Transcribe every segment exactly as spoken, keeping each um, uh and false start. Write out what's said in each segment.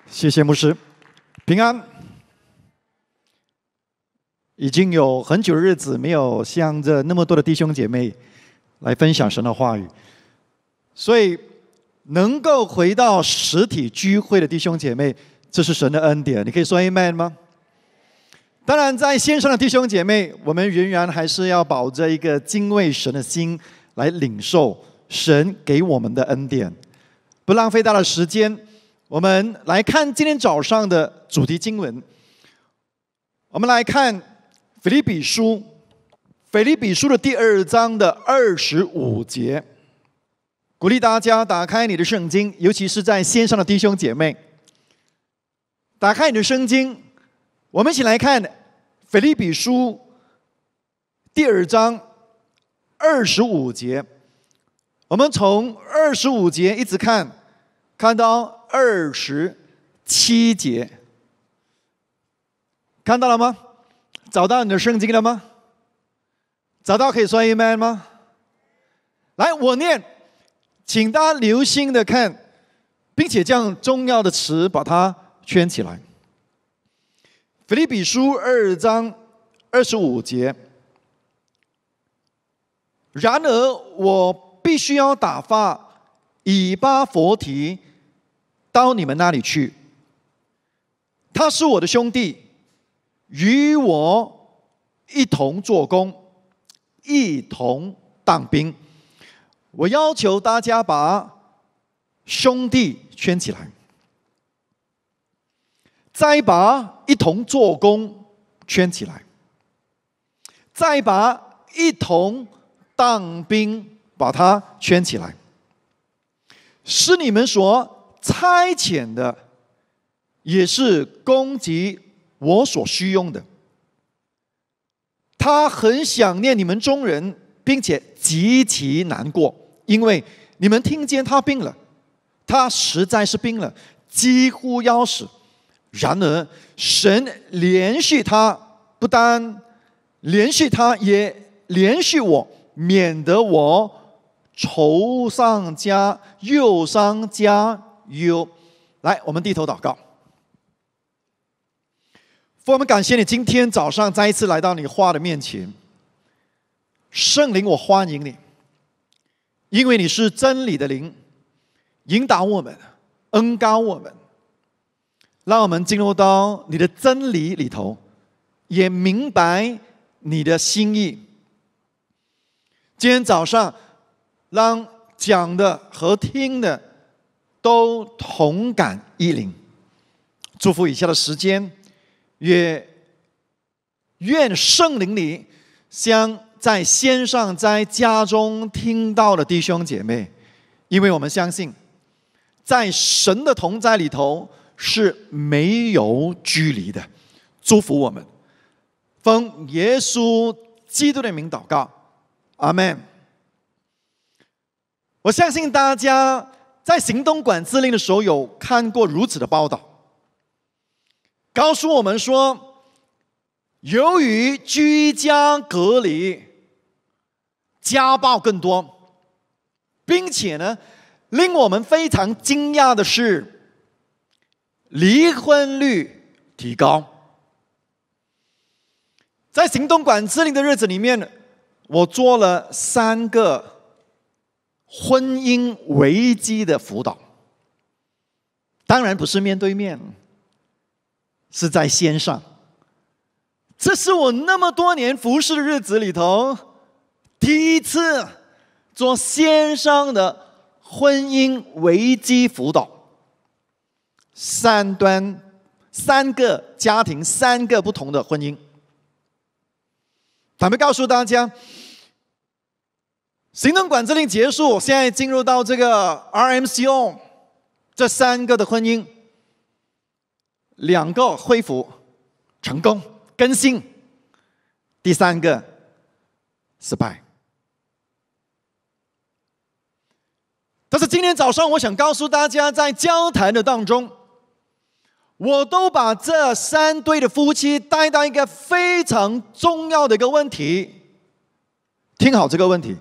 谢谢牧师，平安。已经有很久的日子没有向着那么多的弟兄姐妹来分享神的话语，所以能够回到实体聚会的弟兄姐妹，这是神的恩典。你可以说 Amen 吗？当然，在线上的弟兄姐妹，我们仍然还是要保着一个敬畏神的心来领受神给我们的恩典。不浪费大家的时间，我们来看今天早上的主题经文。我们来看腓立比书，腓立比书的第二章的二十五节。鼓励大家打开你的圣经，尤其是在线上的弟兄姐妹，打开你的圣经，我们一起来看腓立比书第二章二十五节。我们从二十五节一直看，看到二十七节，看到了吗？找到你的圣经了吗？找到可以说 Amen 吗？来，我念，请大家留心的看，并且将重要的词把它圈起来。腓立比书二章二十五节。然而我必须要打发以巴弗提到你们那里去，他是我的兄弟，与我一同做工，一同当兵。我要求大家把兄弟圈起来，再把一同做工圈起来，再把一同当兵把它圈起来。是你们所差遣的，也是供给我所需用的。他很想念你们众人，并且极其难过，因为你们听见他病了，他实在是病了，几乎要死。然而神连续他，不单连续他，也连续我，免得我愁上加忧上加忧。来，我们低头祷告。父，我们感谢你今天早上再一次来到你话的面前。圣灵，我欢迎你，因为你是真理的灵，引导我们，恩膏我们，让我们进入到你的真理里头，也明白你的心意。今天早上让讲的和听的都同感一灵。祝福以下的时间，也愿圣灵里向在线上在家中听到的弟兄姐妹，因为我们相信在神的同在里头是没有距离的。祝福我们，奉耶稣基督的名祷告，阿们。我相信大家在行动管制令的时候有看过如此的报道，告诉我们说，由于居家隔离，家暴更多，并且呢，令我们非常惊讶的是，离婚率提高。在行动管制令的日子里面，我做了三个婚姻危机的辅导，当然不是面对面，是在线上。这是我那么多年服侍的日子里头第一次做线上的婚姻危机辅导。三端三个家庭，三个不同的婚姻。坦白告诉大家，行动管制令结束，现在进入到这个 R M C O， 这三个的婚姻，两个恢复成功更新，第三个失败。但是今天早上我想告诉大家，在交谈的当中，我都把这三对的夫妻带到一个非常重要的一个问题。听好这个问题，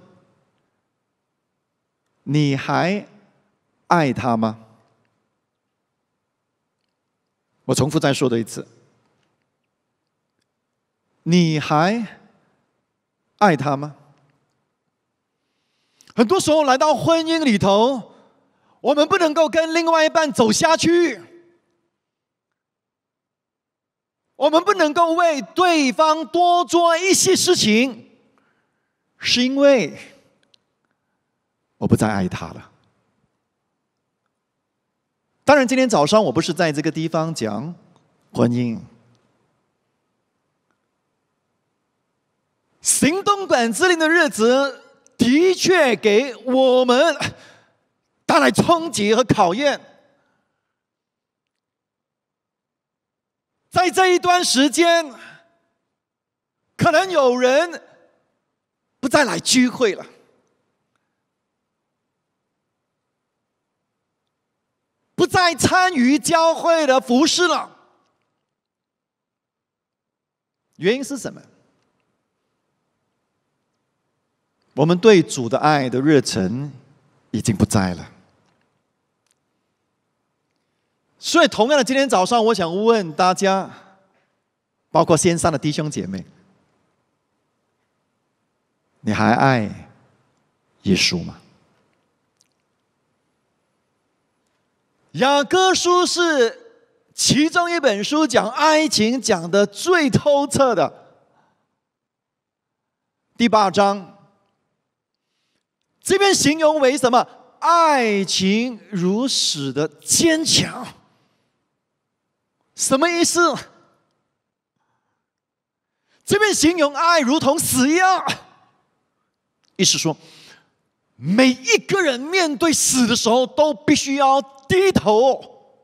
你还爱他吗？ 我重复再说的一次，你还爱他吗？很多时候来到婚姻里头，我们不能够跟另外一半走下去，我们不能够为对方多做一些事情，是因为我不再爱他了。当然，今天早上我不是在这个地方讲婚姻。行动管制令的日子的确给我们带来冲击和考验。在这一段时间，可能有人不再来聚会了，不再参与教会的服事了。原因是什么？我们对主的爱的热忱已经不在了。所以同样的，今天早上我想问大家，包括线上的弟兄姐妹，你还爱耶稣吗？雅歌书是其中一本书讲爱情讲得最透彻的。第八章这边形容为什么？爱情如死的坚强。什么意思？这边形容爱如同死一样，意思说每一个人面对死的时候都必须要低头。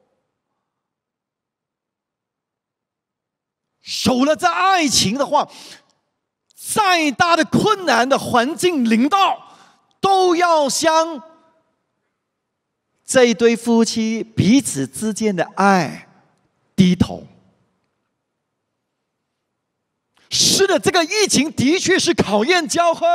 有了这爱情的话，再大的困难的环境临到，都要向这一对夫妻彼此之间的爱低头。是的，这个疫情的确是考验教会。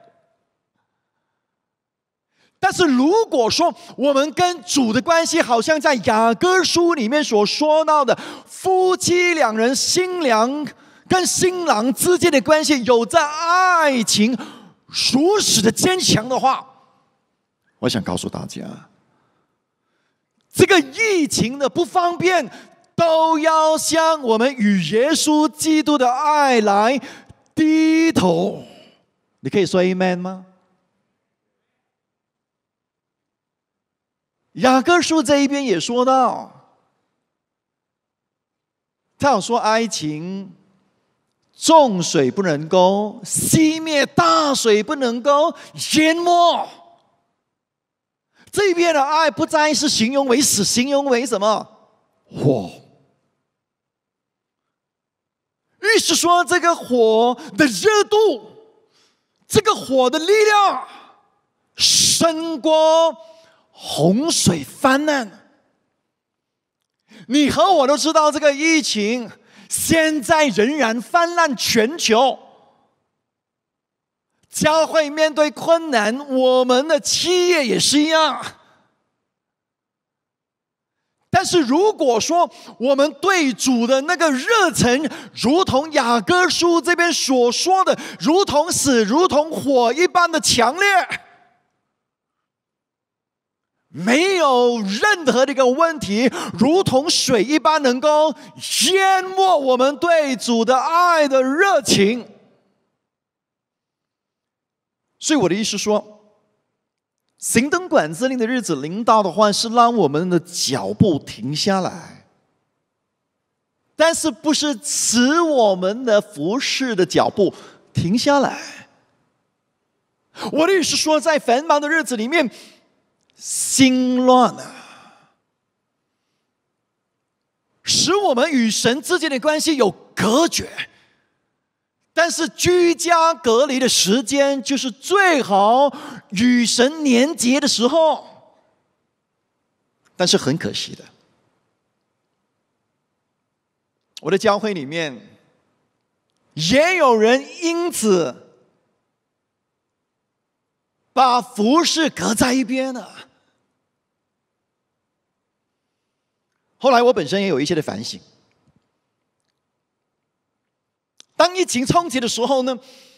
但是如果说我们跟主的关系好像在雅歌书里面所说到的夫妻两人，新娘跟新郎之间的关系有着爱情如此的坚强的话，我想告诉大家，这个疫情的不方便都要向我们与耶稣基督的爱来低头。你可以说 Amen 吗？雅歌书这一边也说到，他有说爱情众水不能够熄灭，大水不能够淹没。这边的爱不再是形容为死，形容为什么？火。意思说这个火的热度，这个火的力量胜过洪水泛滥。你和我都知道，这个疫情现在仍然泛滥全球，教会面对困难，我们的企业也是一样。但是如果说我们对主的那个热忱，如同雅歌书这边所说的，如同死如同火一般的强烈，没有任何的一个问题，如同水一般能够淹没我们对主的爱的热情。所以我的意思说，行灯管制令的日子临到的话，是让我们的脚步停下来，但是不是使我们的服事的脚步停下来。我的意思说，在繁忙的日子里面，心乱啊，使我们与神之间的关系有隔绝。但是居家隔离的时间，就是最好与神连结的时候。但是很可惜的，我的教会里面也有人因此把服事隔在一边了。 后来我本身也有一些的反省。当疫情冲击的时候呢，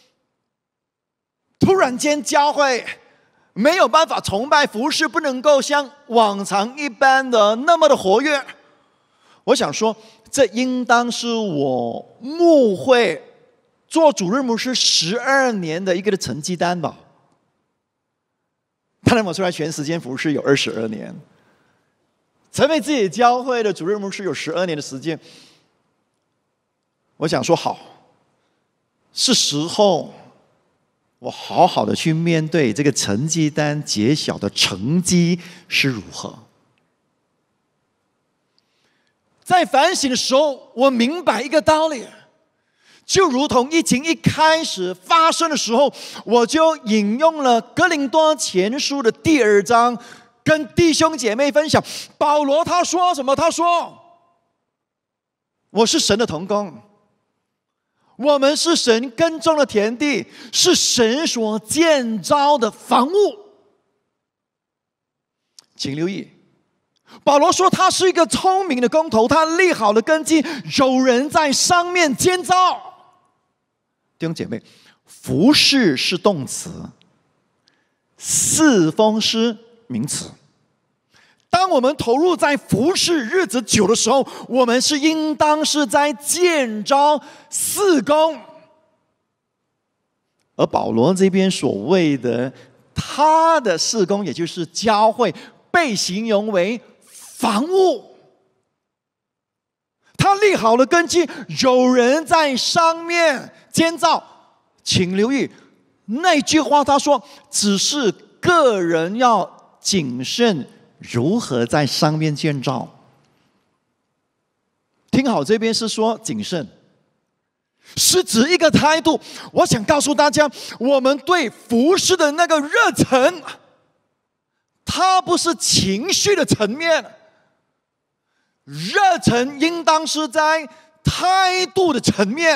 突然间教会没有办法崇拜服事，不能够像往常一般的那么的活跃。我想说，这应当是我牧会做主日牧师十二年的一个的成绩单吧。当然我出来全时间服事有二十二年，成为自己教会的主日牧师有十二年的时间。我想说好，是时候我好好的去面对这个成绩单揭晓的成绩是如何。在反省的时候，我明白一个道理，就如同疫情一开始发生的时候，我就引用了哥林多前书的第二章，跟弟兄姐妹分享。保罗他说什么？他说：“我是神的同工，我们是神耕种的田地，是神所建造的房屋。”请留意，保罗说他是一个聪明的工头，他立好了根基，有人在上面建造。弟兄姐妹，服事是动词，侍奉是名词。当我们投入在服事日子久的时候，我们是应当是在建造事工。而保罗这边所谓的他的事工，也就是教会，被形容为房屋。他立好了根基，有人在上面建造。请留意那句话，他说只是个人要谨慎如何在上面建造。听好，这边是说谨慎，是指一个态度。我想告诉大家，我们对服事的那个热忱，它不是情绪的层面，热忱应当是在态度的层面。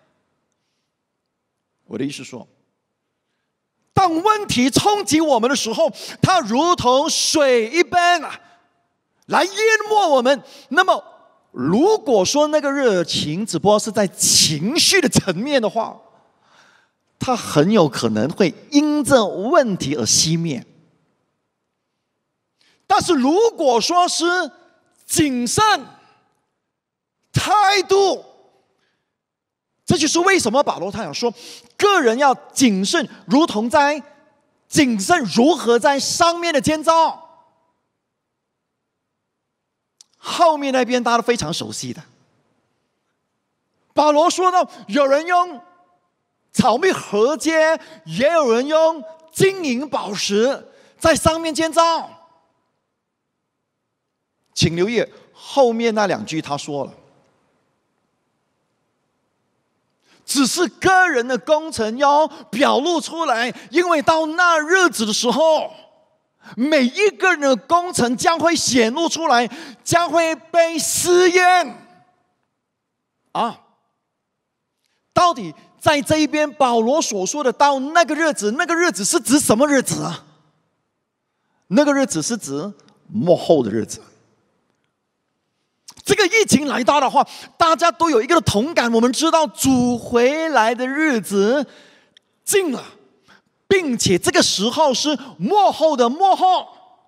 我的意思说，当问题冲击我们的时候，它如同水一般来淹没我们。那么如果说那个热情只不过是在情绪的层面的话，它很有可能会因着问题而熄灭。但是如果说是谨慎态度，这就是为什么保罗他想说，个人要谨慎，如同在谨慎如何在上面的建造。后面那边大家都非常熟悉的，保罗说到，有人用草蜜禾秸，也有人用金银宝石在上面建造。请留意后面那两句，他说了，只是个人的工程要表露出来，因为到那日子的时候，每一个人的工程将会显露出来，将会被试验。啊，到底在这一边保罗所说的到那个日子，那个日子是指什么日子啊？那个日子是指末后的日子。这个疫情来到的话，大家都有一个同感，我们知道主回来的日子近了，并且这个时候是末后的末后。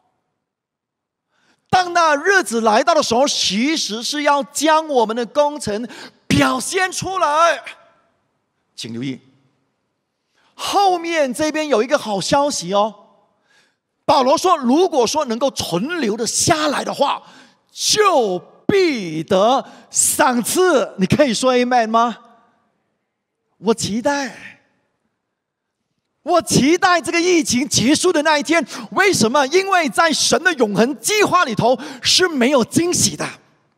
当那日子来到的时候，其实是要将我们的工程表现出来。请留意，后面这边有一个好消息哦。保罗说，如果说能够存留的下来的话，就必得赏赐。你可以说 Amen 吗？我期待，我期待这个疫情结束的那一天。为什么？因为在神的永恒计划里头是没有惊喜的。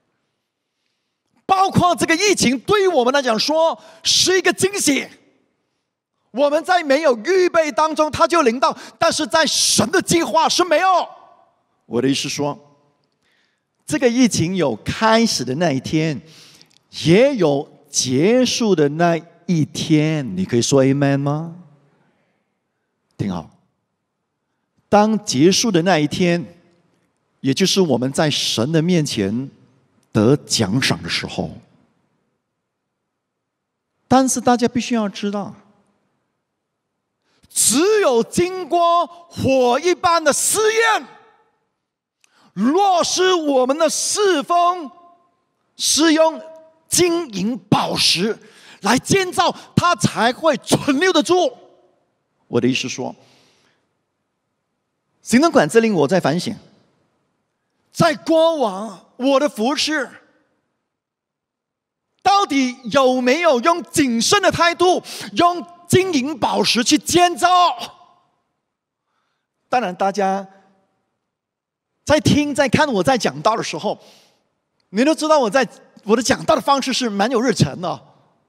包括这个疫情对于我们来讲说是一个惊喜，我们在没有预备当中它就临到，但是在神的计划是没有。我的意思说，这个疫情有开始的那一天，也有结束的那一天。你可以说 Amen 吗？听好，当结束的那一天，也就是我们在神的面前得奖赏的时候。但是大家必须要知道，只有经过火一般的试验，若是我们的侍奉是用金银宝石来建造，它才会存留得住。我的意思说，行政管制令我在反省，在过往我的服事到底有没有用谨慎的态度，用金银宝石去建造？当然大家在听在看我在讲道的时候，你都知道我在我的讲道的方式是蛮有热忱的。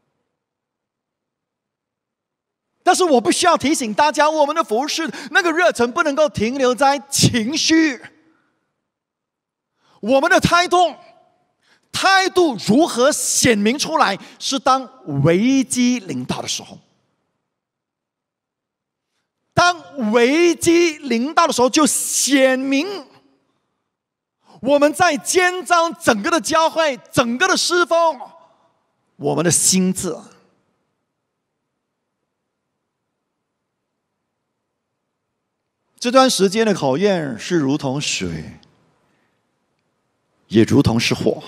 但是我必须要提醒大家，我们的服事那个热忱不能够停留在情绪，我们的态度态度如何显明出来，是当危机临到的时候。当危机临到的时候，就显明我们在建造整个的教会，整个的侍奉，我们的心智。这段时间的考验是如同水，也如同是火。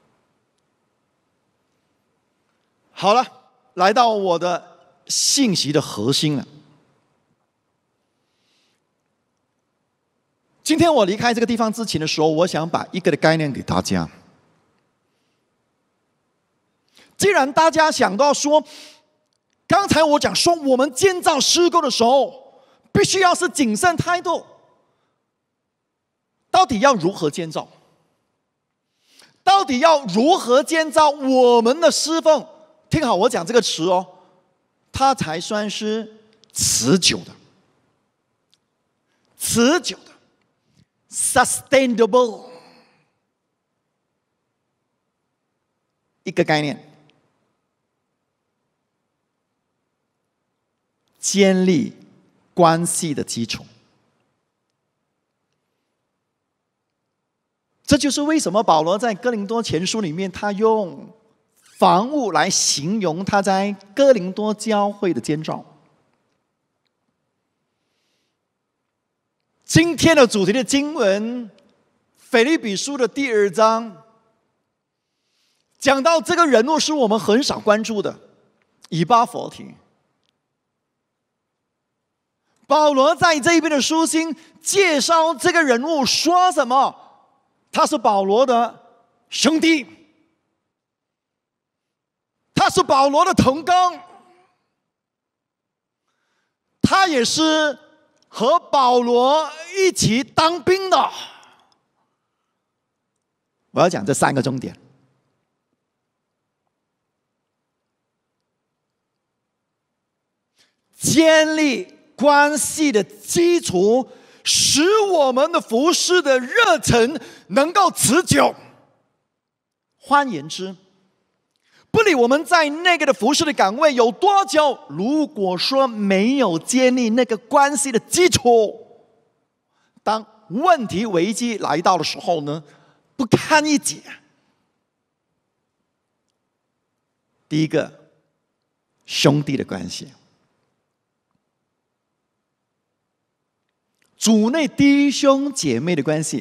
好了，来到我的信息的核心了。今天我离开这个地方之前的时候，我想把一个的概念给大家。既然大家想到说，刚才我讲说，我们建造施工的时候，必须要是谨慎态度。到底要如何建造？到底要如何建造我们的侍奉？听好我讲这个词哦，它才算是持久的，持久的 ，sustainable 一个概念，建立关系的基础。这就是为什么保罗在哥林多前书里面，他用房屋来形容他在哥林多教会的建造。今天的主题的经文，腓立比书的第二章，讲到这个人物是我们很少关注的，以巴弗提。保罗在这一边的书信介绍这个人物，说什么？他是保罗的兄弟，他是保罗的同工，他也是和保罗一起当兵的。我要讲这三个重点。建立关系的基础，使我们的服事的热忱能够持久。换言之，不理我们在那个的服事的岗位有多久，如果说没有建立那个关系的基础，当问题危机来到的时候呢，不堪一击。第一个，兄弟的关系。主内弟兄姐妹的关系，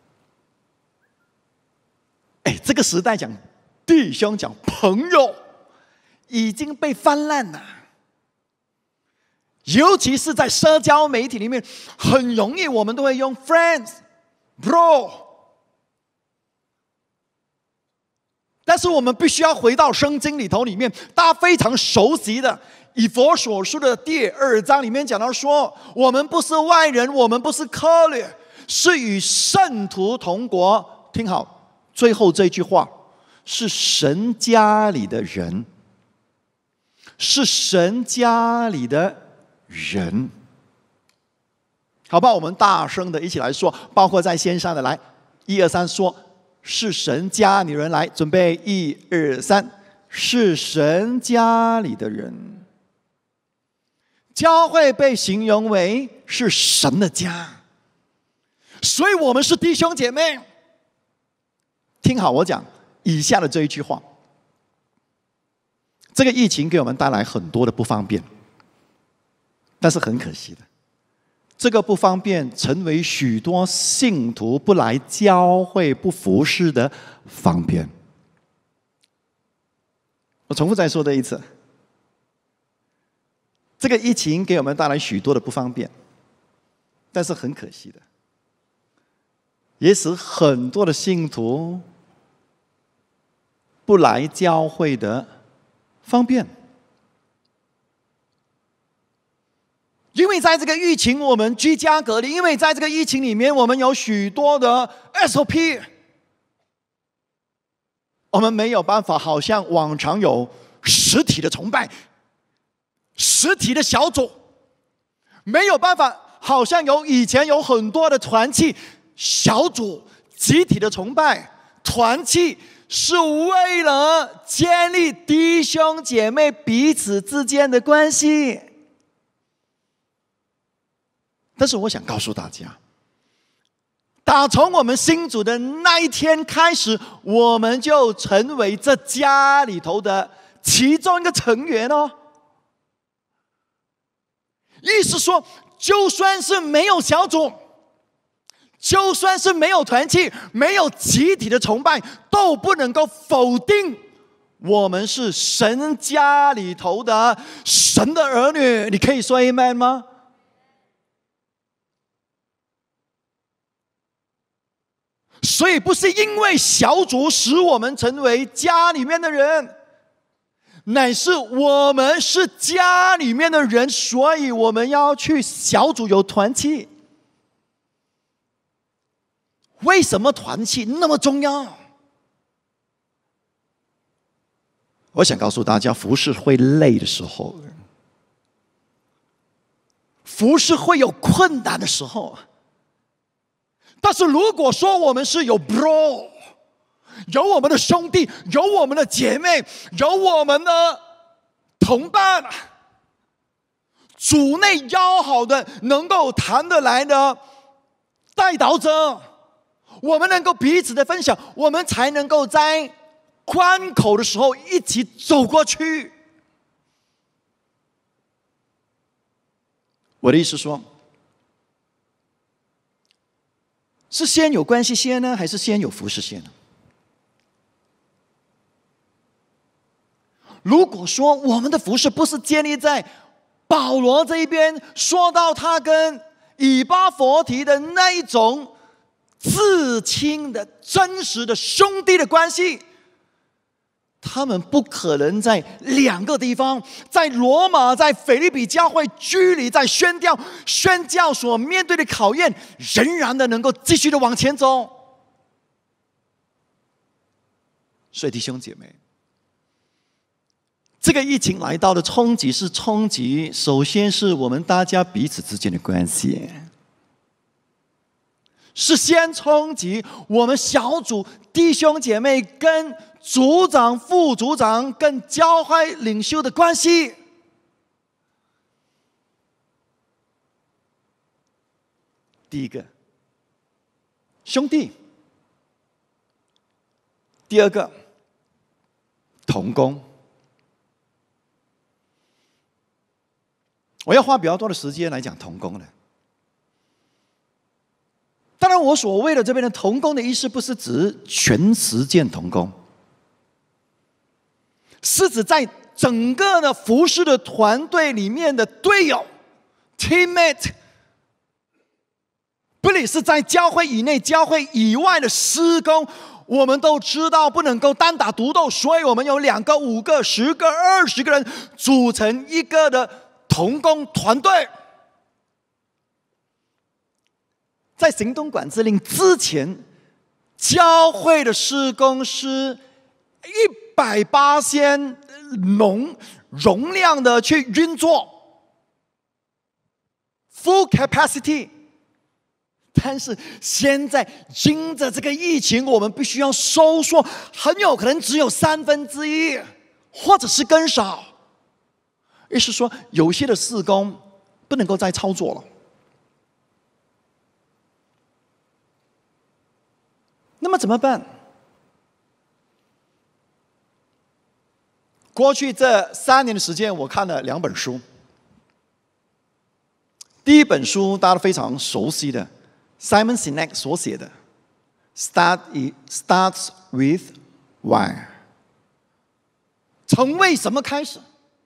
哎，这个时代讲弟兄讲朋友已经被泛滥了，尤其是在社交媒体里面，很容易我们都会用 friends、bro， 但是我们必须要回到圣经里头里面，大家非常熟悉的以弗所书的第二章里面讲到说，我们不是外人，我们不是客旅，是与圣徒同国。听好，最后这句话，是神家里的人，是神家里的人。好吧，我们大声的一起来说，包括在线上的，来，一二三，说，是神家里人。来，准备，一二三，是神家里的人。教会被形容为是神的家，所以我们是弟兄姐妹。听好我讲， 以下的这一句话：这个疫情给我们带来很多的不方便，但是很可惜的，这个不方便成为许多信徒不来教会、不服侍的方便。我重复再说这一次，这个疫情给我们带来许多的不方便，但是很可惜的，也使很多的信徒不来教会的方便。因为在这个疫情，我们居家隔离；因为在这个疫情里面，我们有许多的 S O P， 我们没有办法好像往常有实体的崇拜、实体的小组，没有办法好像有以前有很多的团契、小组、集体的崇拜。团契是为了建立弟兄姐妹彼此之间的关系。但是我想告诉大家，打从我们信主的那一天开始，我们就成为这家里头的其中一个成员哦。意思说，就算是没有小组，就算是没有团契，没有集体的崇拜，都不能够否定我们是神家里头的神的儿女。你可以说 Amen 吗？所以不是因为小组使我们成为家里面的人，乃是我们是家里面的人，所以我们要去小组有团契。为什么团契那么重要？我想告诉大家，服事会累的时候，服事会有困难的时候，但是如果说我们是有 bro， 有我们的兄弟，有我们的姐妹，有我们的同伴，主内要好的能够谈得来的代祷者，我们能够彼此的分享，我们才能够在关口的时候一起走过去。我的意思说，是先有关系先呢，还是先有服事先呢？如果说我们的服事不是建立在保罗这一边说到他跟以巴弗提的那一种至亲的真实的兄弟的关系，他们不可能在两个地方，在罗马、在腓立比教会居里，在宣教宣教所面对的考验，仍然的能够继续的往前走。所以弟兄姐妹，这个疫情来到的冲击是冲击，首先是我们大家彼此之间的关系，是先冲击我们小组弟兄姐妹跟组长、副组长跟教会领袖的关系。第一个，兄弟；第二个，同工。我要花比较多的时间来讲同工的。当然，我所谓的这边的同工的意思，不是指全实践同工，是指在整个的服事的团队里面的队友 teammate， 不理是在教会以内、教会以外的事工，我们都知道不能够单打独斗，所以我们有两个、五个、十个、二十个人组成一个的同工团队。在行动管制令之前，教会的事工是一百八千容容量的去运作 ，full capacity。但是现在因着这个疫情，我们必须要收缩，很有可能只有三分之一，或者是更少。意思说，有些的事工不能够再操作了。那么怎么办？ 过去这三年的时间，我看了两本书。第一本书大家都非常熟悉的 ，Simon Sinek 所写的 ，Start it starts with why。从为什么开始？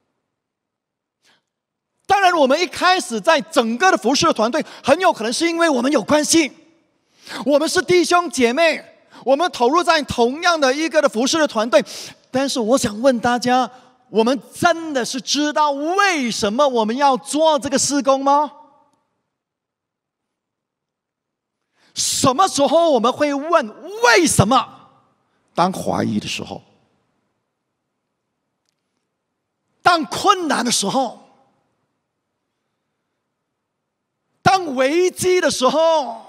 当然，我们一开始在整个的服事的团队，很有可能是因为我们有关系，我们是弟兄姐妹，我们投入在同样的一个的服事的团队。但是，我想问大家，我们真的是知道为什么我们要做这个事工吗？什么时候我们会问为什么？当怀疑的时候，当困难的时候，当危机的时候，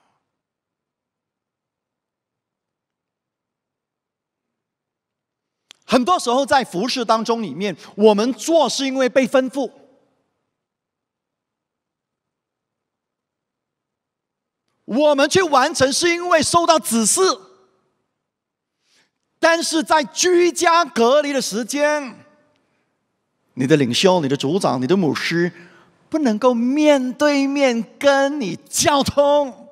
很多时候在服事当中里面，我们做是因为被吩咐，我们去完成是因为受到指示。但是在居家隔离的时间，你的领袖、你的组长、你的牧师不能够面对面跟你交通，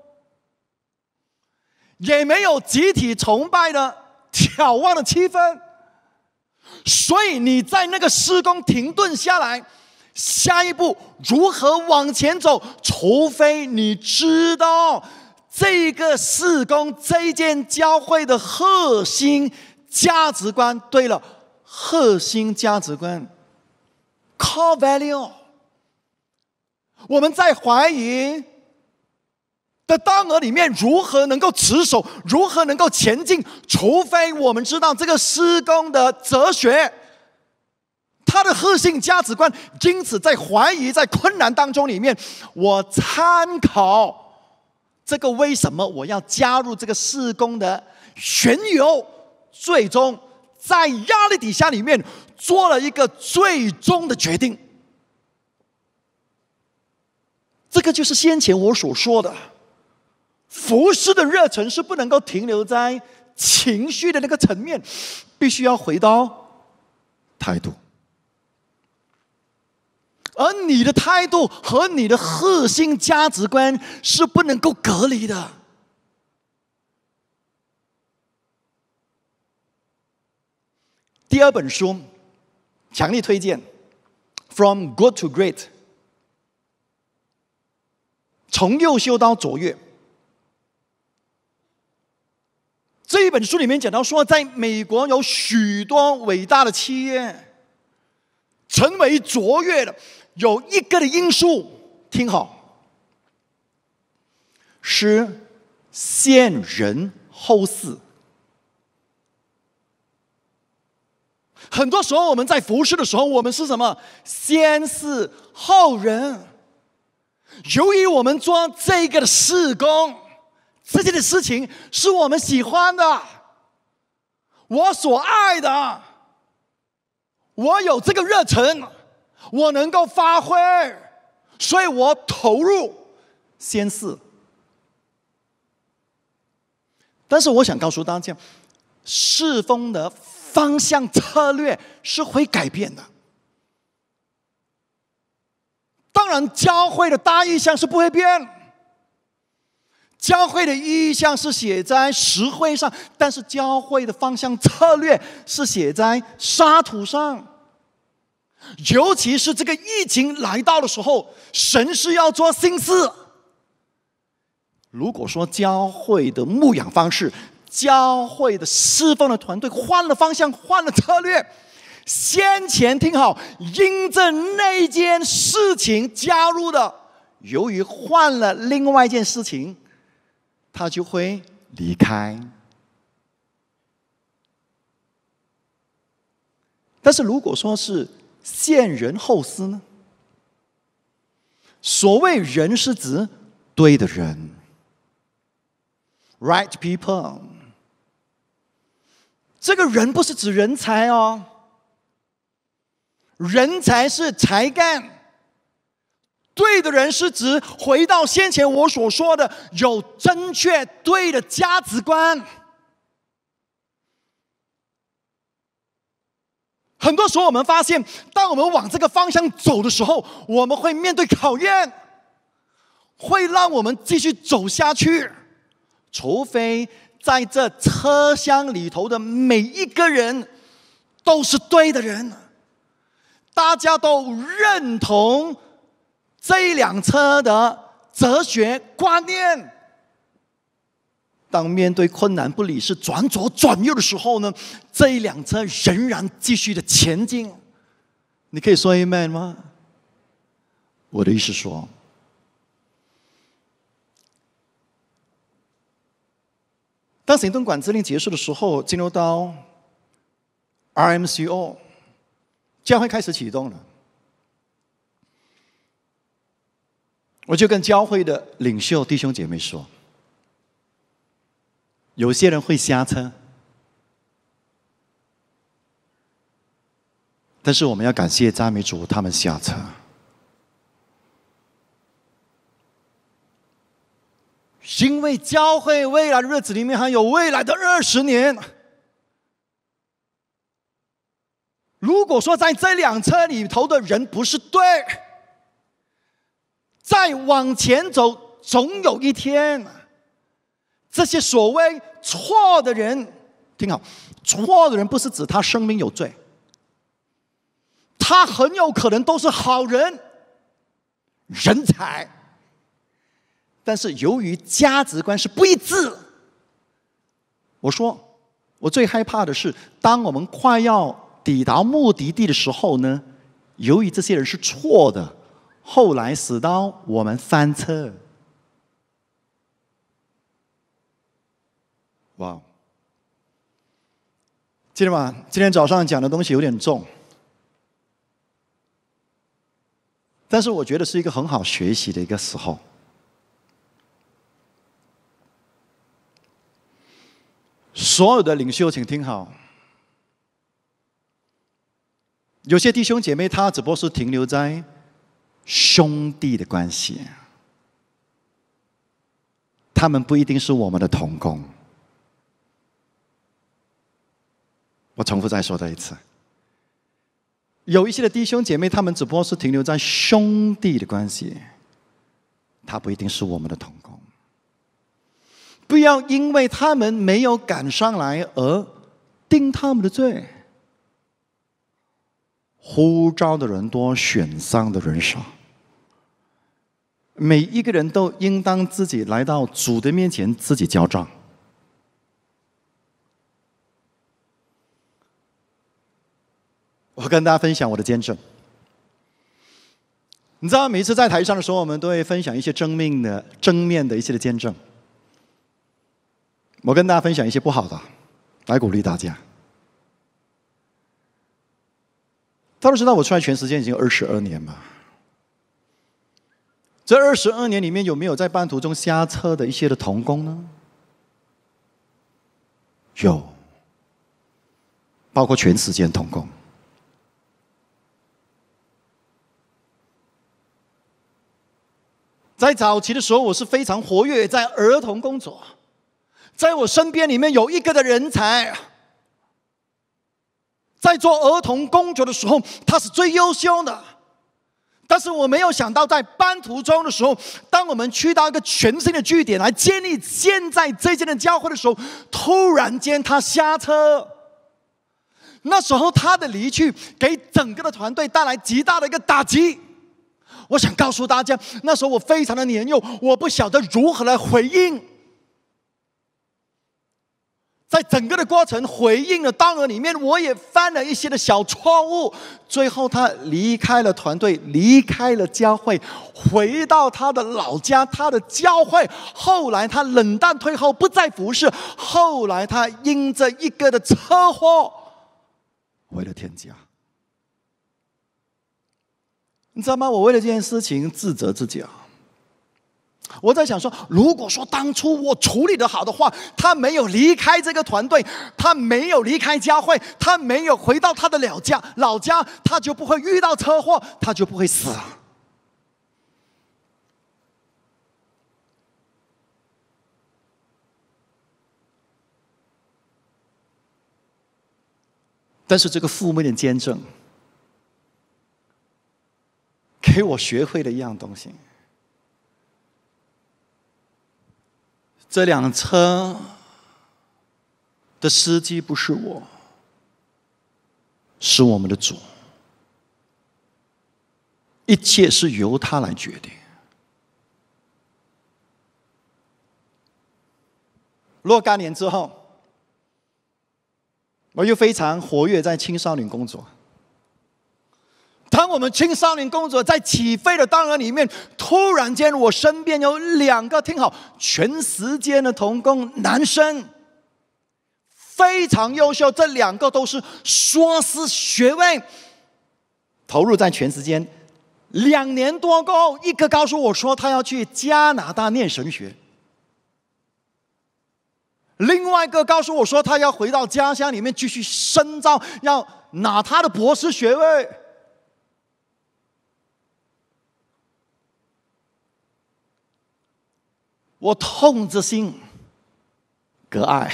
也没有集体崇拜的眺望的气氛，所以你在那个施工停顿下来，下一步如何往前走？除非你知道这个事工、这件教会的核心价值观。对了，核心价值观 ，core value。我们在怀疑的当额里面，如何能够持守，如何能够前进？除非我们知道这个施工的哲学，它的核心价值观。因此，在怀疑、在困难当中里面，我参考这个为什么我要加入这个事工的缘由，最终在压力底下里面做了一个最终的决定。这个就是先前我所说的，服事的热忱是不能够停留在情绪的那个层面，必须要回到态度。而你的态度和你的核心价值观是不能够隔离的。第二本书，强力推荐 ，From Good to Great。从优秀到卓越。这一本书里面讲到说，在美国有许多伟大的企业成为卓越的，有一个的因素，听好，是先人后事。很多时候我们在服事的时候，我们是什么？先事后人。由于我们做这个的事工，这件的事情是我们喜欢的，我所爱的，我有这个热忱，我能够发挥，所以我投入先事。但是我想告诉大家，侍奉的方向策略是会改变的。当然，教会的大意向是不会变，教会的意向是写在石灰上，但是教会的方向策略是写在沙土上。尤其是这个疫情来到的时候，神是要做新事。如果说教会的牧养方式、教会的侍奉的团队换了方向、换了策略，先前听好，因着那件事情加入的，由于换了另外一件事情，他就会离开。但是如果说是先人后事呢？所谓人是指对的人 ，right people。这个人不是指人才哦。人才是才干，对的人是指回到先前我所说的有正确对的价值观。很很多时候我们发现，当我们往这个方向走的时候，我们会面对考验，会让我们继续走下去，除非在这车厢里头的每一个人都是对的人，大家都认同这一辆车的哲学观念。当面对困难不理是转左转右的时候呢，这一辆车仍然继续的前进。你可以说 Amen 吗？我的意思说，当行动管制令结束的时候，进入到 R M C O， 教会开始启动了。我就跟教会的领袖弟兄姐妹说，有些人会瞎车，但是我们要感谢赞美主，他们下车。因为教会未来的日子里面还有未来的二十年。如果说在这辆车里头的人不是对，再往前走，总有一天，这些所谓错的人，听好，错的人不是指他生命有罪，他很有可能都是好人、人才，但是由于价值观是不一致。我说，我最害怕的是，当我们快要抵达目的地的时候呢，由于这些人是错的，后来使到我们翻车。哇！记得吗？今天早上讲的东西有点重，但是我觉得是一个很好学习的一个时候。所有的领袖请听好，有些弟兄姐妹他只不过是停留在兄弟的关系，他们不一定是我们的同工。我重复再说这一次，有一些的弟兄姐妹他们只不过是停留在兄弟的关系，他不一定是我们的同工。不要因为他们没有赶上来而定他们的罪。呼召的人多，选上的人少。每一个人都应当自己来到主的面前，自己交账。我跟大家分享我的见证。你知道，每一次在台上的时候，我们都会分享一些正面的、正面的一些的见证。我跟大家分享一些不好的，来鼓励大家。大家都知道，我出来全时间已经二十二年嘛。这二十二年里面，有没有在半途中下车的一些的同工呢？有，包括全时间同工。在早期的时候，我是非常活跃在儿童工作。在我身边里面有一个的人才，在做儿童工作的时候，他是最优秀的。但是我没有想到，在班途中的时候，当我们去到一个全新的据点来建立现在这间的教会的时候，突然间他下车。那时候他的离去，给整个的团队带来极大的一个打击。我想告诉大家，那时候我非常的年幼，我不晓得如何来回应。在整个的过程回应的当儿里面，我也犯了一些的小错误。最后他离开了团队，离开了教会，回到他的老家，他的教会。后来他冷淡退后，不再服侍。后来他因着一个的车祸回了天家。你知道吗？我为了这件事情自责自己啊。我在想说，如果说当初我处理得好的话，他没有离开这个团队，他没有离开教会，他没有回到他的老家，老家他就不会遇到车祸，他就不会死。 但是这个负面的见证，给我学会了一样东西：这辆车的司机不是我，是我们的主，一切是由他来决定。若干年之后，我又非常活跃在青少年工作。当我们青少年工作在起飞的当儿里面，突然间我身边有两个，听好，全时间的同工男生，非常优秀，这两个都是硕士学位，投入在全时间。两年多后，一个告诉我说他要去加拿大念神学，另外一个告诉我说他要回到家乡里面继续深造，要拿他的博士学位。我痛之心隔爱。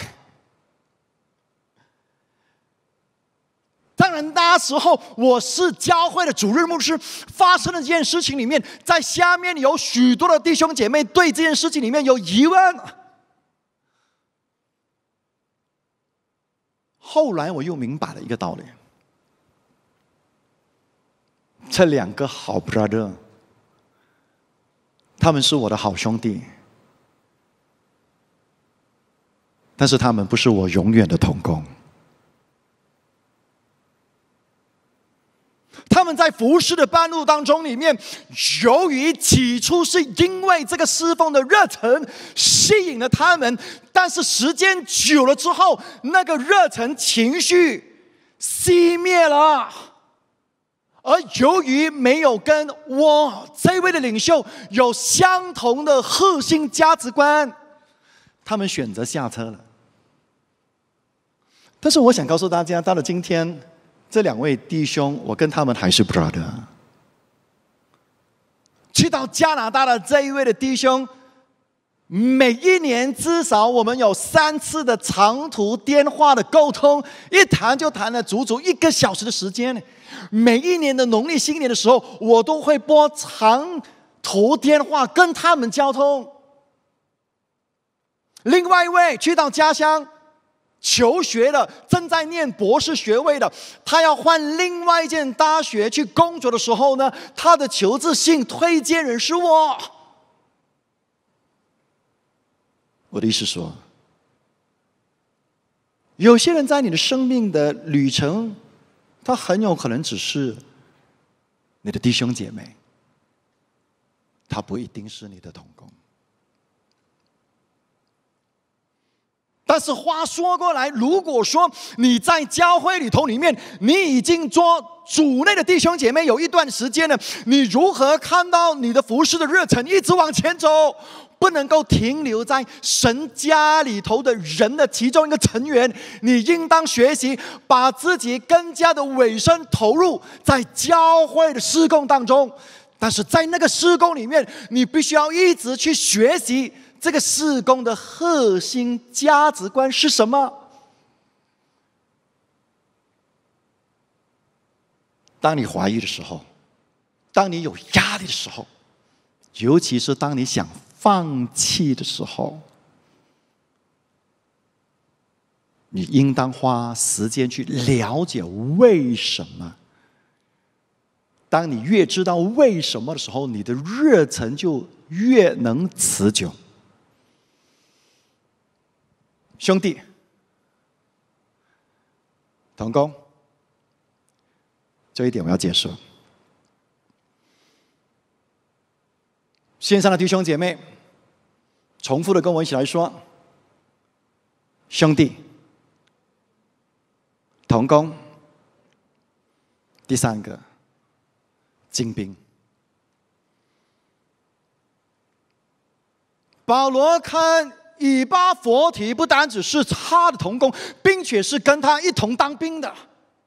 当然那时候我是教会的主任牧师，发生了这件事情里面，在下面有许多的弟兄姐妹对这件事情里面有疑问。后来我又明白了一个道理，这两个好 brother， 他们是我的好兄弟，但是他们不是我永远的同工。他们在服事的半路当中里面，由于起初是因为这个侍奉的热忱吸引了他们，但是时间久了之后，那个热忱情绪熄灭了。而由于没有跟我这位的领袖有相同的核心价值观，他们选择下车了。但是我想告诉大家，到了今天，这两位弟兄，我跟他们还是 brother。去到加拿大的这一位的弟兄，每一年至少我们有三次的长途电话的沟通，一谈就谈了足足一个小时的时间。每一年的农历新年的时候，我都会拨长途电话跟他们交通。另外一位去到家乡求学的，正在念博士学位的，他要换另外一间大学去工作的时候呢，他的求职信推荐人是我。我的意思说，有些人在你的生命的旅程，他很有可能只是你的弟兄姐妹，他不一定是你的同工。但是话说过来，如果说你在教会里头里面，你已经做主内的弟兄姐妹有一段时间了，你如何看到你的服事的热忱一直往前走，不能够停留在神家里头的人的其中一个成员？你应当学习把自己更加的委身投入在教会的事工当中，但是在那个事工里面，你必须要一直去学习这个事工的核心价值观是什么？当你怀疑的时候，当你有压力的时候，尤其是当你想放弃的时候，你应当花时间去了解为什么。当你越知道为什么的时候，你的热忱就越能持久。兄弟、同工，这一点我要结束。线上的弟兄姐妹，重复的跟我一起来说：兄弟、同工。第三个，精兵。保罗看以巴弗提不单只是他的同工，并且是跟他一同当兵的。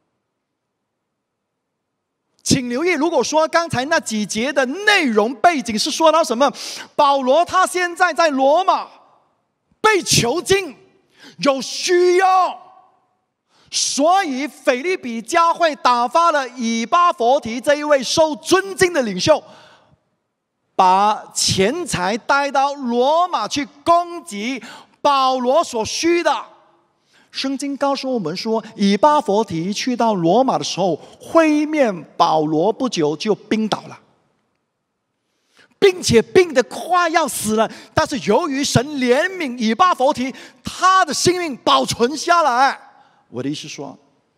请留意，如果说刚才那几节的内容背景是说到什么，保罗他现在在罗马被囚禁，有需要， 所以腓立比教会打发了以巴弗提这一位受尊敬的领袖，把钱财带到罗马去供给保罗所需的。圣经告诉我们说，以巴弗提去到罗马的时候，会面保罗不久就病倒了，并且病得快要死了。但是由于神怜悯以巴弗提，他的性命保存下来。我的意思说，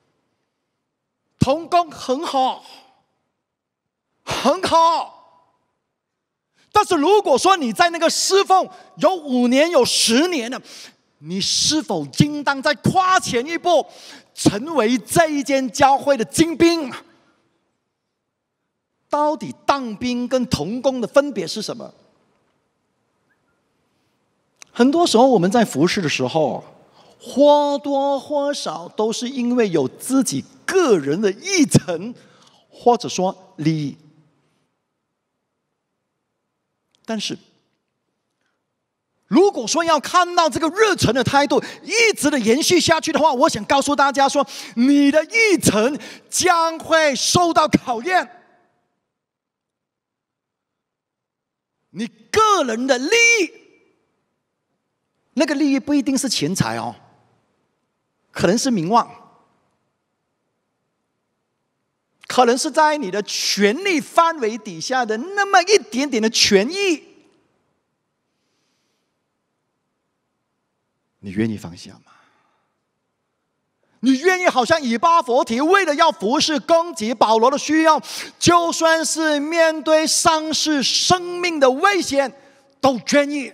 同工很好，很好。但是如果说你在那个侍奉有五年、有十年了，你是否应当再跨前一步，成为这一间教会的精兵？到底当兵跟同工的分别是什么？很多时候我们在服侍的时候，或多或少都是因为有自己个人的议程，或者说利益。但是如果说要看到这个热忱的态度一直的延续下去的话，我想告诉大家说，你的议程将会受到考验。你个人的利益，那个利益不一定是钱财哦，可能是名望，可能是在你的权力范围底下的那么一点点的权益，你愿意放下吗？你愿意好像以巴弗提为了要服侍供给保罗的需要，就算是面对丧失生命的危险都愿意？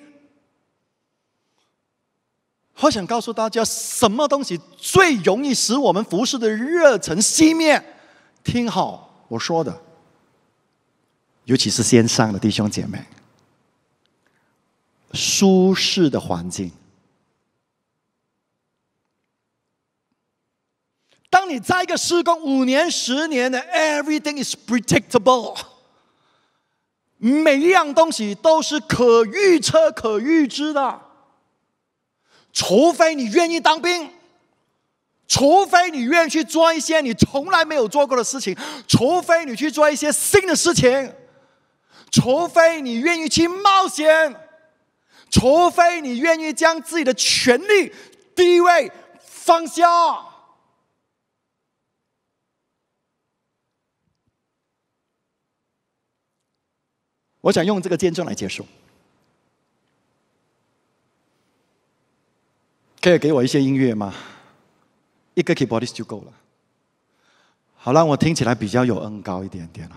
我想告诉大家，什么东西最容易使我们服侍的热忱熄灭？听好我说的，尤其是线上的弟兄姐妹，舒适的环境。当你在一个施工五年、十年的 ，everything is predictable， 每一样东西都是可预测、可预知的。除非你愿意当兵，除非你愿意去做一些你从来没有做过的事情，除非你去做一些新的事情，除非你愿意去冒险，除非你愿意将自己的权利、地位放下。我想用这个见证来结束，可以给我一些音乐吗？一个 keyboardist 就够了，好让我听起来比较有恩高一点点。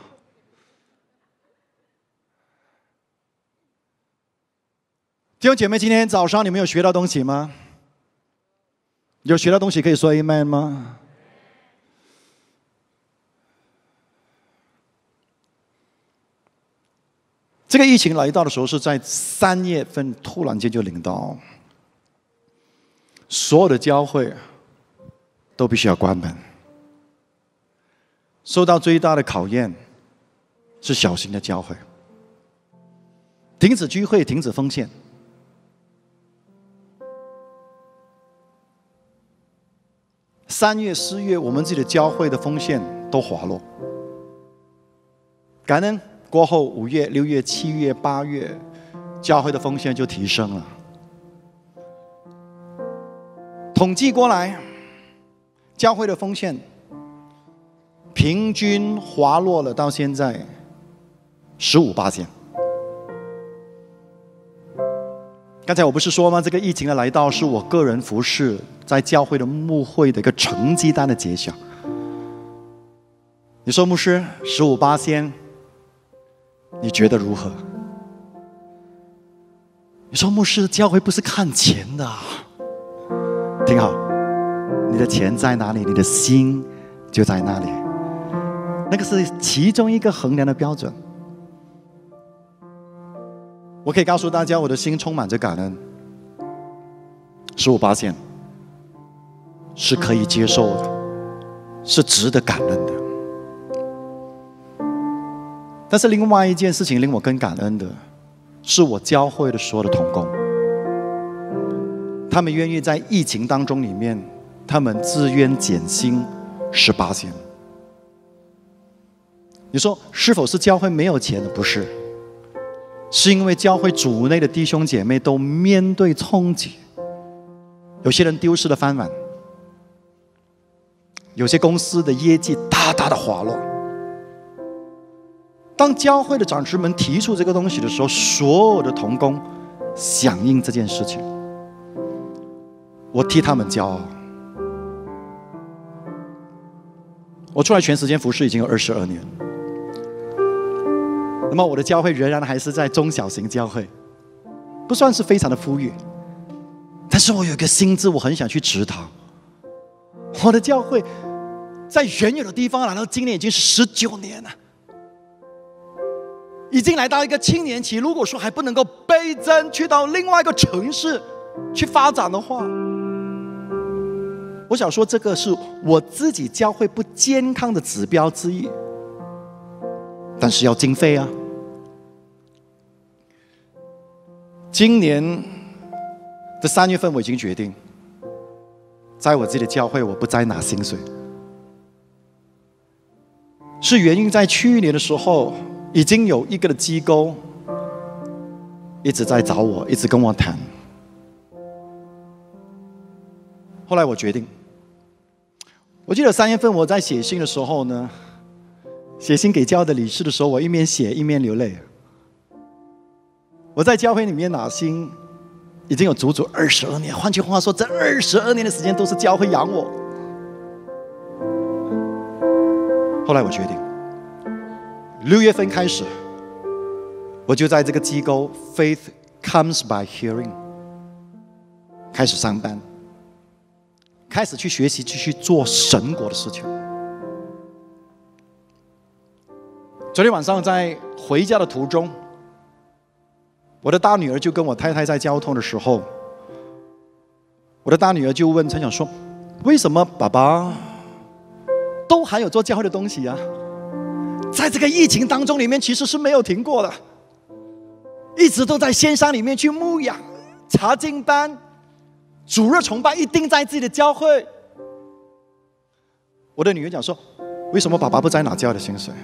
弟兄姐妹，今天早上你们有学到东西吗？有学到东西可以说 amen 吗？这个疫情来到的时候是在三月份，突然间就领到，所有的教会都必须要关门。受到最大的考验是小型的教会，停止聚会，停止奉献。三月、四月，我们自己的教会的奉献都滑落。感恩过后，五月、六月、七月、八月，教会的奉献就提升了。统计过来，教会的奉献平均滑落了到现在十五%。刚才我不是说吗？这个疫情的来到是我个人服侍在教会的牧会的一个成绩单的揭晓。你说牧师十五%，你觉得如何？你说牧师，教会不是看钱的啊。听好，你的钱在哪里，你的心就在哪里，那个是其中一个衡量的标准。我可以告诉大家，我的心充满着感恩，十五%是可以接受的，是值得感恩的。但是另外一件事情令我更感恩的，是我教会的所有的同工，他们愿意在疫情当中里面， 他们自愿减薪十八%。你说是否是教会没有钱的？不是，是因为教会主内的弟兄姐妹都面对冲击，有些人丢失了饭碗，有些公司的业绩大大的滑落。当教会的长执们提出这个东西的时候，所有的同工响应这件事情，我替他们骄傲。我出来全时间服事已经有二十二年，那么我的教会仍然还是在中小型教会，不算是非常的富裕，但是我有一个心智，我很想去指导我的教会，在远远的地方来到今年已经是十九年了，已经来到一个青年期。如果说还不能够倍增去到另外一个城市去发展的话，我想说这个是我自己教会不健康的指标之一，但是要经费啊。今年的三月份我已经决定，在我自己的教会我不再拿薪水，是原因在去年的时候已经有一个的机构一直在找我，一直跟我谈。后来我决定，我记得三月份我在写信的时候呢，写信给教会的理事的时候，我一面写一面流泪。我在教会里面拿薪已经有足足二十二年，换句话说，这二十二年的时间都是教会养我。后来我决定，六月份开始，我就在这个机构 Faith Comes by Hearing 开始上班，开始去学习，继续做神国的事情。昨天晚上在回家的途中，我的大女儿就跟我太太在交通的时候，我的大女儿就问陈想说，为什么爸爸都还有做教会的东西啊？在这个疫情当中里面其实是没有停过的，一直都在线上里面去牧养、查经班、主日崇拜，一定在自己的教会。我的女儿讲说，为什么爸爸不再拿教会的薪水？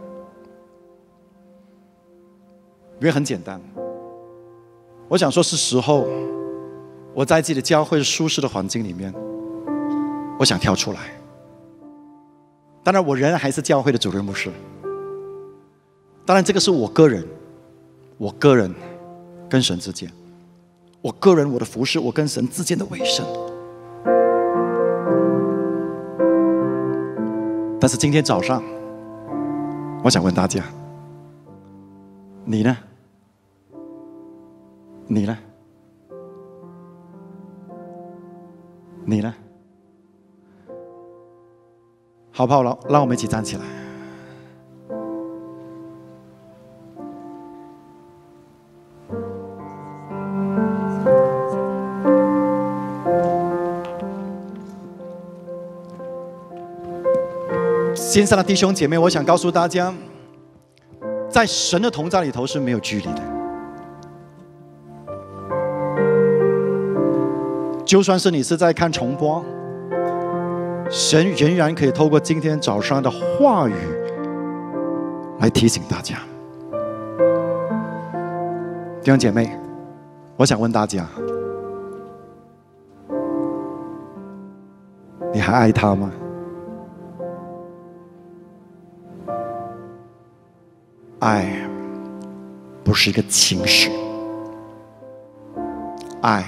原因很简单，我想说是时候我在自己的教会舒适的环境里面，我想跳出来。当然我仍然还是教会的主任牧师，当然这个是我个人我个人跟神之间，我个人我的服事，我跟神之间的委身。但是今天早上我想问大家，你呢？你呢？你呢？好不好？让我们一起站起来。线上的弟兄姐妹，我想告诉大家，在神的同在里头是没有距离的。就算是你是在看重播，神仍然可以透过今天早上的话语来提醒大家。弟兄姐妹，我想问大家，你还爱他吗？爱不是一个情绪，爱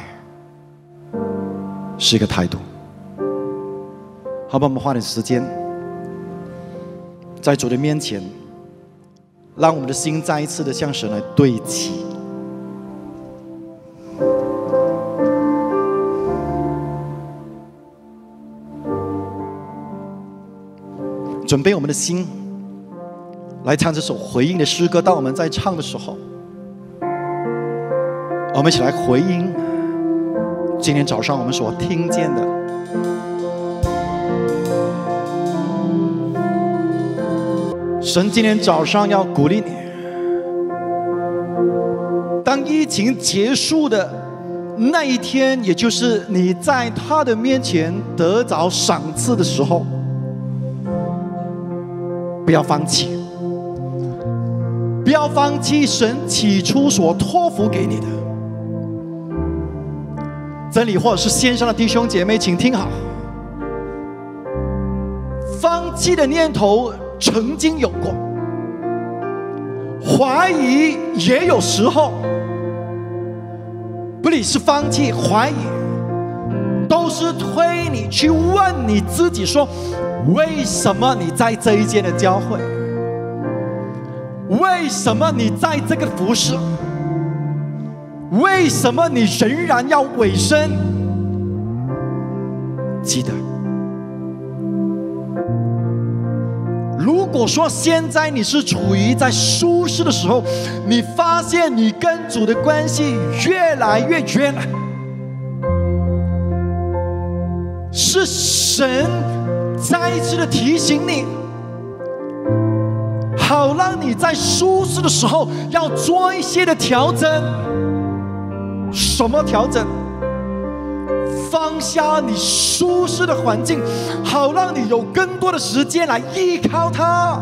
是一个态度。好吧，我们花点时间在主的面前，让我们的心再一次的向神来对齐。准备我们的心来唱这首回应的诗歌。当我们在唱的时候，我们一起来回应今天早上我们所听见的。神今天早上要鼓励你，当疫情结束的那一天，也就是你在他的面前得着赏赐的时候，不要放弃，不要放弃神起初所托付给你的真理，或者是线上的弟兄姐妹，请听好，放弃的念头曾经有过，怀疑也有时候，不理是放弃怀疑，都是推你去问你自己说，为什么你在这一间的教会？为什么你在这个服事？为什么你仍然要委身？记得，如果说现在你是处于在舒适的时候，你发现你跟主的关系越来越远了，是神再一次的提醒你，好让你在舒适的时候要做一些的调整。什么调整？放下你舒适的环境，好让你有更多的时间来依靠他，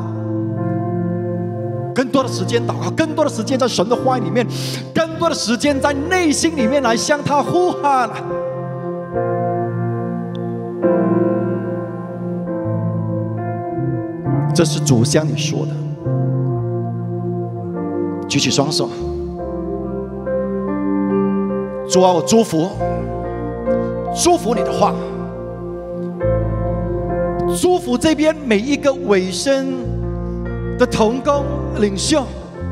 更多的时间祷告，更多的时间在神的话语里面，更多的时间在内心里面来向他呼喊。这是主向你说的。举起双手。主啊，我祝福祝福你的话，祝福这边每一个委身的同工领袖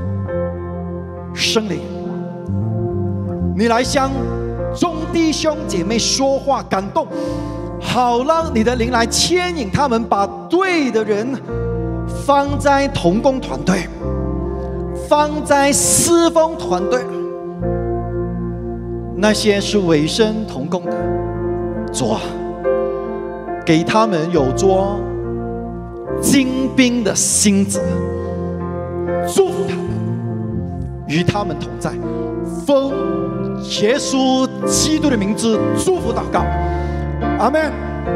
圣灵，你来向众弟兄姐妹说话感动，好让你的灵来牵引他们，把对的人放在同工团队，放在侍奉团队，那些是委身同工的，主啊，给他们有做精兵的心志，祝福他们，与他们同在，奉耶稣基督的名字祝福祷告，阿们。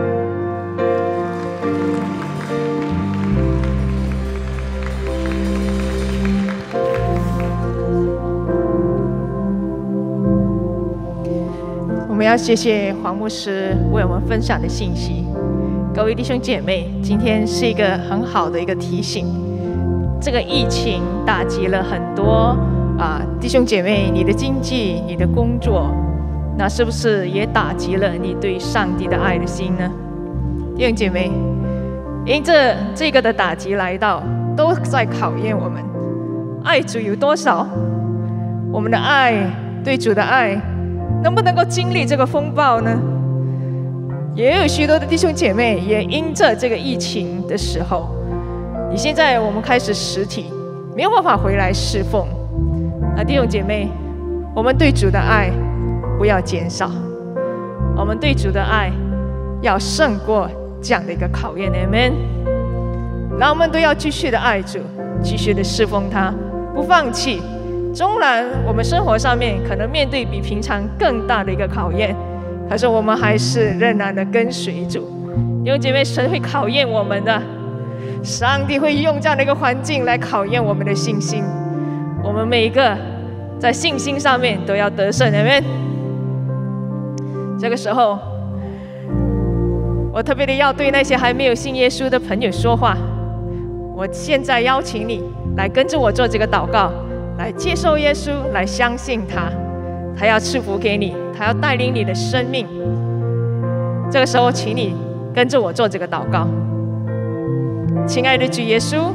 我们要谢谢黄牧师为我们分享的信息。各位弟兄姐妹，今天是一个很好的一个提醒。这个疫情打击了很多啊弟兄姐妹，你的经济、你的工作，那是不是也打击了你对上帝的爱的心呢？弟兄姐妹，因这这个的打击来到，都在考验我们爱主有多少，我们的爱，对主的爱能不能够经历这个风暴呢？也有许多的弟兄姐妹也因着这个疫情的时候，你现在我们开始实体没有办法回来侍奉，啊，弟兄姐妹，我们对主的爱不要减少，我们对主的爱要胜过这样的一个考验 Amen。 让我们都要继续的爱主，继续的侍奉他，不放弃。纵然我们生活上面可能面对比平常更大的一个考验，可是我们还是仍然的跟随主。弟兄姐妹，神会考验我们的，上帝会用这样的一个环境来考验我们的信心。我们每一个在信心上面都要得胜 Amen。 这个时候，我特别的要对那些还没有信耶稣的朋友说话。我现在邀请你来跟着我做这个祷告，来接受耶稣，来相信他，他要赐福给你，他要带领你的生命。这个时候，请你跟着我做这个祷告。亲爱的主耶稣，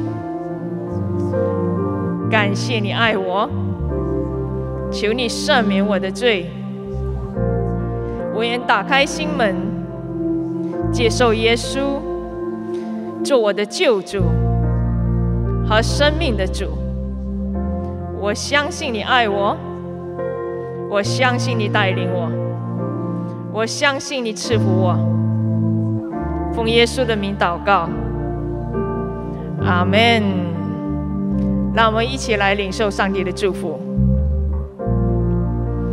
感谢你爱我，求你赦免我的罪。我愿打开心门，接受耶稣做我的救主和生命的主。我相信你爱我，我相信你带领我，我相信你赐福我。奉耶稣的名祷告，阿们。让我们一起来领受上帝的祝福。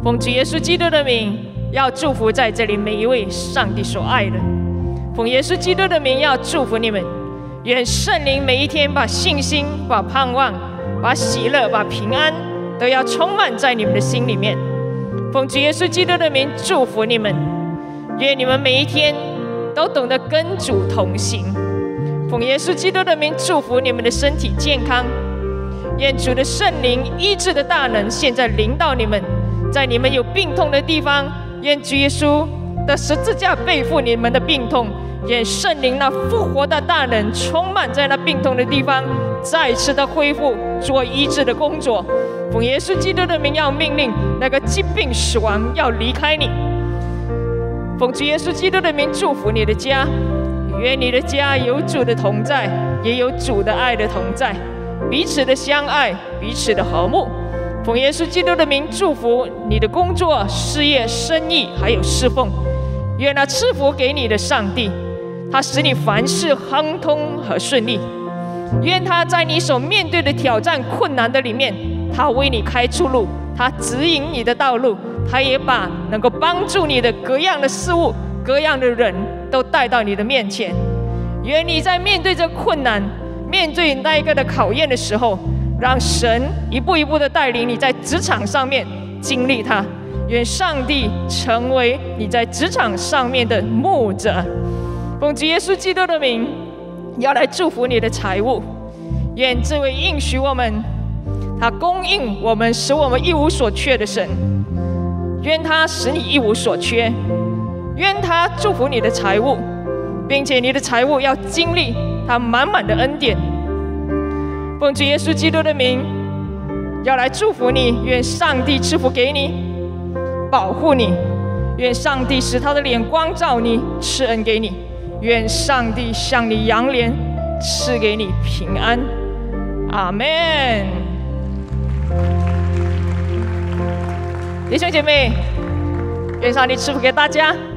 奉主耶稣基督的名，要祝福在这里每一位上帝所爱的。奉耶稣基督的名，要祝福你们。愿圣灵每一天把信心、把盼望、把喜乐、把平安，都要充满在你们的心里面。奉主耶稣基督的名祝福你们。愿你们每一天都懂得跟主同行。奉耶稣基督的名祝福你们的身体健康。愿主的圣灵医治的大能现在临到你们，在你们有病痛的地方，愿主耶稣的十字架背负你们的病痛。愿圣灵那复活的大能充满在那病痛的地方，再次的恢复做医治的工作。奉耶稣基督的名，要命令那个疾病死亡要离开你。奉主耶稣基督的名祝福你的家，愿你的家有主的同在，也有主的爱的同在，彼此的相爱，彼此的和睦。奉耶稣基督的名祝福你的工作、事业、生意，还有侍奉。愿那赐福给你的上帝，他使你凡事亨通和顺利。愿他在你所面对的挑战、困难的里面，他为你开出路，他指引你的道路，他也把能够帮助你的各样的事物、各样的人都带到你的面前。愿你在面对这困难、面对那一个的考验的时候，让神一步一步的带领你在职场上面经历它。愿上帝成为你在职场上面的牧者。奉主耶稣基督的名，要来祝福你的财物。愿这位应许我们，他供应我们，使我们一无所缺的神，愿他使你一无所缺。愿他祝福你的财物，并且你的财物要经历他满满的恩典。奉主耶稣基督的名，要来祝福你。愿上帝赐福给你，保护你。愿上帝使他的脸光照你，赐恩给你。愿上帝向你扬脸，赐给你平安。阿们。弟兄姐妹，愿上帝赐福给大家。